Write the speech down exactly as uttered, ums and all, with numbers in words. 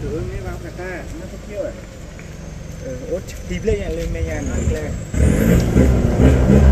ừ mấy vào cả ta nó có kêu à ốt tìm lên nhà lên nhà nhà nó lên